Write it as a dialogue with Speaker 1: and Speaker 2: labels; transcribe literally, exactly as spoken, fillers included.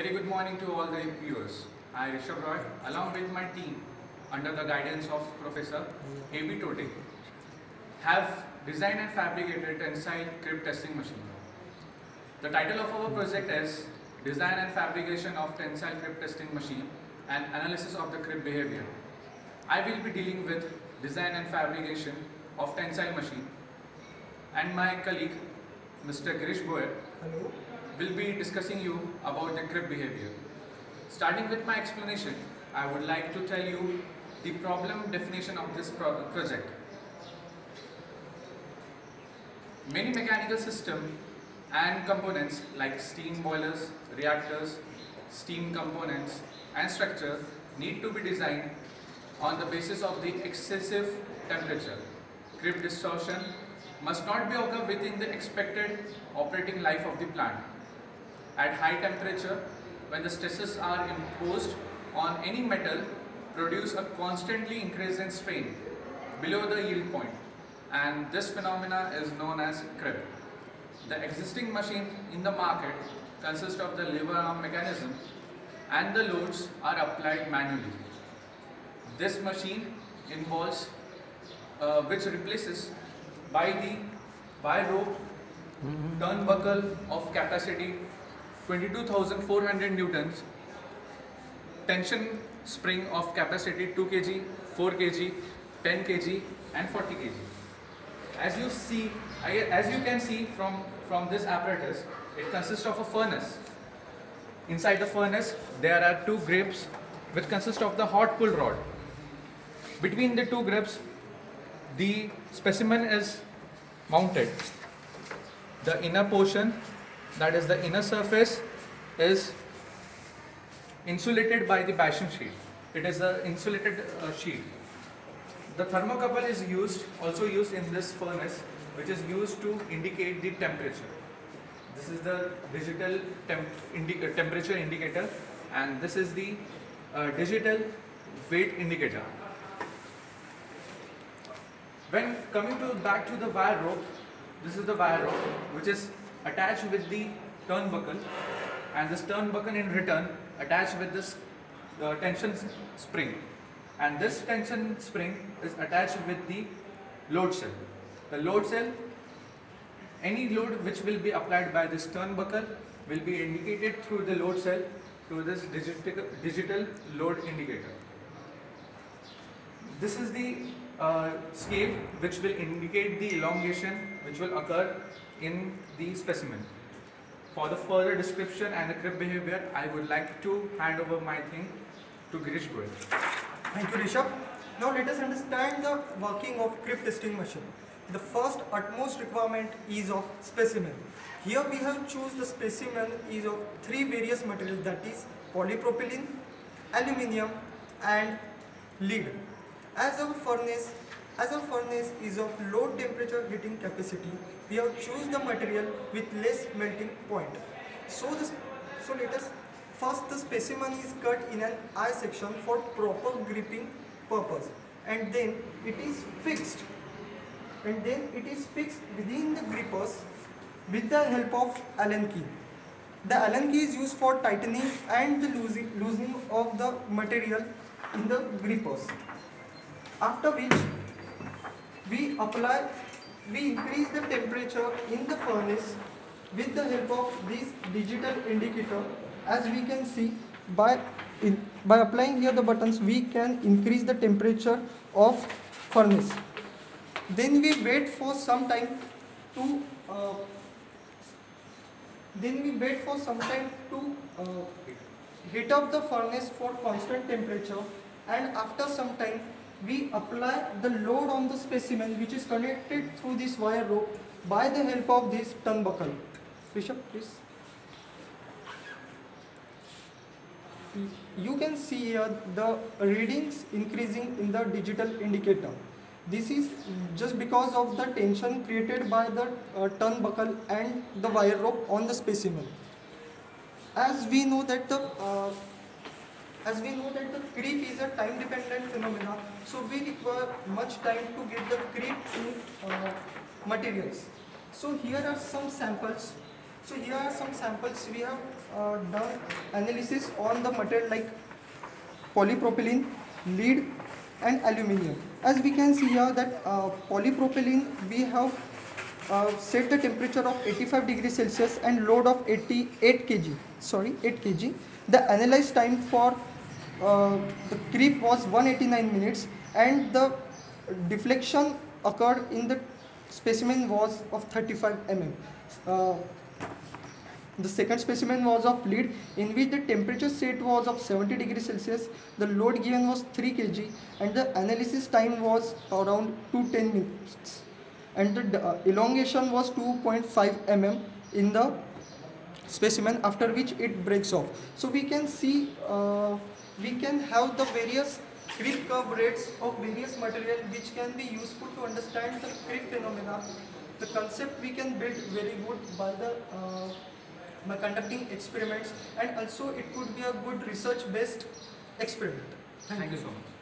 Speaker 1: very good morning to all the viewers. I, Rishabh, along with my team, under the guidance of Professor B.Totey, have designed and fabricated tensile crib testing machine. The title of our project is Design and Fabrication of Tensile Crib Testing Machine and Analysis of the Crib Behavior. I will be dealing with design and fabrication of tensile machine, and my colleague, Mister Girish Bhoyar,
Speaker 2: Hello.
Speaker 1: will be discussing you about the crib behavior. Starting with my explanation, I would like to tell you the problem definition of this pro project. Many mechanical systems and components like steam boilers, reactors, steam components and structure need to be designed on the basis of the excessive temperature. Crib distortion must not be occur within the expected operating life of the plant. At high temperature, when the stresses are imposed on any metal, produce a constantly increasing strain below the yield point, and this phenomena is known as crib. The existing machine in the market consists of the lever arm mechanism, and the loads are applied manually. This machine involves uh, which replaces by the wire rope turnbuckle of capacity twenty-two thousand four hundred newtons, tension spring of capacity two kilograms, four kilograms, ten kilograms and forty kilograms. As you see, as you can see from, from this apparatus, it consists of a furnace. Inside the furnace, there are two grips which consist of the hot pull rod. Between the two grips, the specimen is mounted. The inner portion, that is the inner surface, is insulated by the bashing sheet. It is an insulated uh, sheet. The thermocouple is used, also used in this furnace, which is used to indicate the temperature. This is the digital temp indi uh, temperature indicator, and this is the uh, digital weight indicator. When coming to back to the wire rope, this is the wire rope which is attached with the turnbuckle, and this turnbuckle in return attached with this uh, tension spring, and this tension spring is attached with the load cell. The load cell, any load which will be applied by this turnbuckle will be indicated through the load cell to this digital, digital load indicator. This is the uh, scale which will indicate the elongation which will occur in the specimen. For the further description and the crib behavior, I would like to hand over my thing to Girish.
Speaker 2: Thank you, Rishabh. Now let us understand the working of crib testing machine. The first utmost requirement is of specimen. Here we have choose the specimen is of three various materials, that is polypropylene, aluminium and lead. As our furnace, as our furnace is of low temperature heating capacity, we have choose the material with less melting point. So this, so let us first the specimen is cut in an I section for proper gripping purpose, and then it is fixed, and then it is fixed within the grippers with the help of Allen key. The Allen key is used for tightening and the loosening, loosening of the material in the grippers. After which we apply, we increase the temperature in the furnace with the help of this digital indicator. As we can see, by in, by applying here the buttons, we can increase the temperature of furnace. Then we wait for some time to uh, then we wait for some time to uh, heat up the furnace for constant temperature, and after some time we apply the load on the specimen which is connected through this wire rope by the help of this turnbuckle. Rishabh, please. You can see here the readings increasing in the digital indicator. This is just because of the tension created by the uh, turnbuckle and the wire rope on the specimen. As we know that the uh, as we know that the creep is a time dependent phenomena, so we require much time to get the creep in uh, materials. So here are some samples. So here are some samples. We have uh, done analysis on the material like polypropylene, lead and aluminium. As we can see here that uh, polypropylene, we have uh, set the temperature of eighty-five degrees Celsius and load of eighty-eight kilograms. Sorry, eight kilograms. The analyzed time for uh, the creep was one hundred eighty-nine minutes, and the deflection occurred in the specimen was of thirty-five millimeters. Uh, the second specimen was of lead, in which the temperature set was of seventy degrees Celsius, the load given was three kilograms, and the analysis time was around two hundred ten minutes, and the uh, elongation was two point five millimeters in the specimen, after which it breaks off. So we can see, uh, we can have the various creep curve rates of various material which can be useful to understand the creep phenomena. The concept we can build very good by the uh, by conducting experiments, and also it could be a good research based experiment.
Speaker 1: Thank, Thank you so much.